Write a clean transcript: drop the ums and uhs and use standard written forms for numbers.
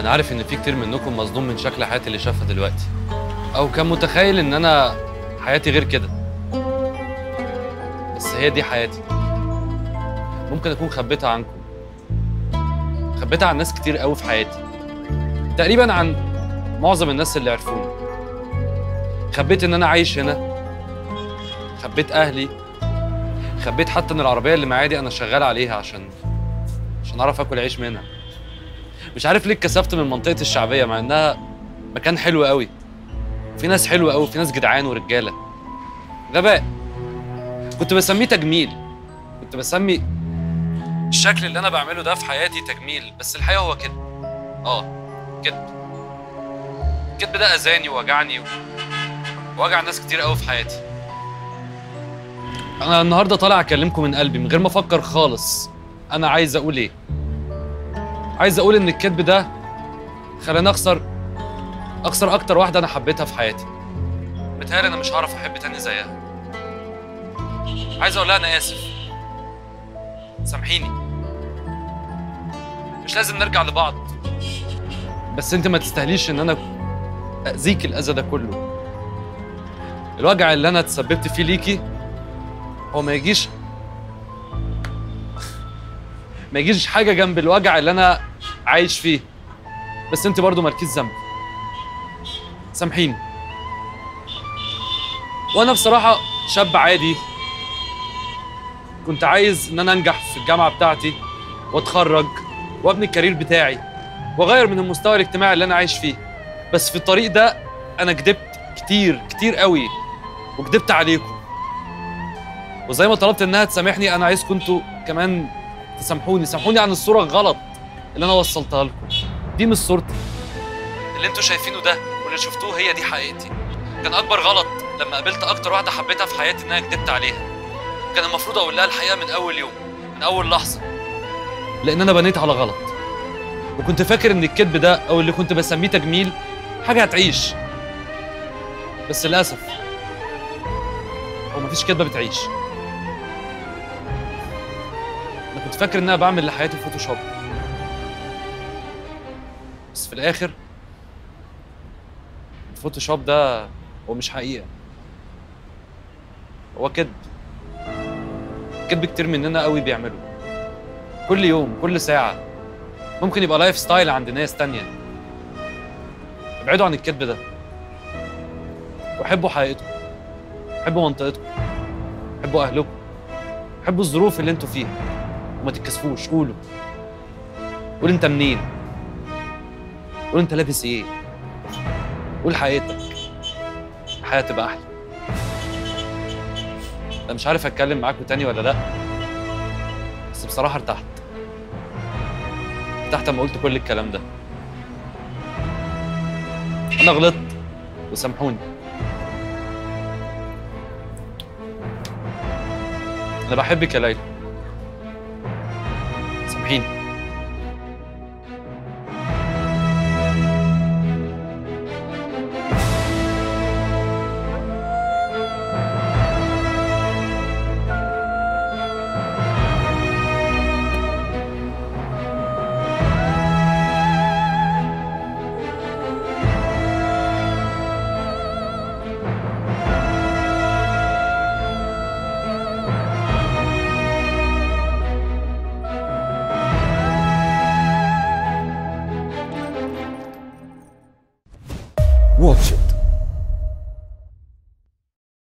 انا عارف ان في كتير منكم مصدوم من شكل حياتي اللي شافها دلوقتي، او كان متخيل ان انا حياتي غير كده. بس هي دي حياتي. ممكن اكون خبيتها عنكم، خبيتها عن ناس كتير قوي في حياتي، تقريبا عن معظم الناس اللي عرفوني. خبيت ان انا عايش هنا، خبيت اهلي، خبيت حتى ان العربيه اللي معايا دي انا شغال عليها عشان اعرف اكل عيش منها. مش عارف ليه اتكسفت من منطقه الشعبيه مع انها مكان حلو قوي، في ناس حلوه قوي، في ناس جدعان ورجاله. غباء. كنت بسميه تجميل، كنت بسمي الشكل اللي انا بعمله ده في حياتي تجميل، بس الحقيقه هو كده. كده الكذب ده اذاني ووجعني ووجع ناس كتير قوي في حياتي. انا النهارده طالع اكلمكم من قلبي من غير ما افكر خالص. انا عايز اقول ايه؟ عايز اقول ان الكذب ده خلاني اخسر اكتر واحده انا حبيتها في حياتي. متهيألي انا مش هعرف احب تاني زيها. عايز اقول لها انا اسف، سامحيني، مش لازم نرجع لبعض، بس انت ما تستاهليش ان انا اذيك الاذى ده كله. الوجع اللي انا اتسببت فيه ليكي هو ما يجيش حاجه جنب الوجع اللي انا عايش فيه، بس انت برضو مالكيش ذنب. سامحيني. وانا بصراحه شاب عادي، كنت عايز ان انا انجح في الجامعه بتاعتي واتخرج وابني الكارير بتاعي واغير من المستوى الاجتماعي اللي انا عايش فيه، بس في الطريق ده انا كدبت كتير قوي، وكدبت عليكم. وزي ما طلبت انها تسامحني، انا عايزكم انتوا كمان سامحوني عن الصوره الغلط اللي انا وصلتها لكم. دي مش صورتي، اللي انتوا شايفينه ده واللي شفتوه هي دي حقيقتي. كان اكبر غلط لما قابلت اكتر واحده حبيتها في حياتي ان انا كدبت عليها. كان المفروض اقول لها الحقيقه من اول يوم، من اول لحظه، لان انا بنيت على غلط، وكنت فاكر ان الكذب ده او اللي كنت بسميه تجميل حاجه هتعيش. بس للاسف هو مفيش كذبه بتعيش. انا كنت فاكر ان انا بعمل لحياتي فوتوشوب، بس في الاخر الفوتوشوب ده هو مش حقيقه، هو كذب. كذب كتير مننا قوي بيعمله كل يوم كل ساعه. ممكن يبقى لايف ستايل عند ناس تانية. ابعدوا عن الكذب ده وحبوا حقيقتكم، حبوا منطقتكم، حبوا اهلكم، حبوا الظروف اللي انتوا فيها، وما تتكسفوش. قول انت منين، قول انت لابس ايه، قول حقيقتك. الحياه تبقى احلى. انا مش عارف اتكلم معاكم تاني ولا لا، بس بصراحه ارتحت لما قلت كل الكلام ده. انا غلطت وسامحوني. انا بحبك يا ليلى، سامحيني. Watch it.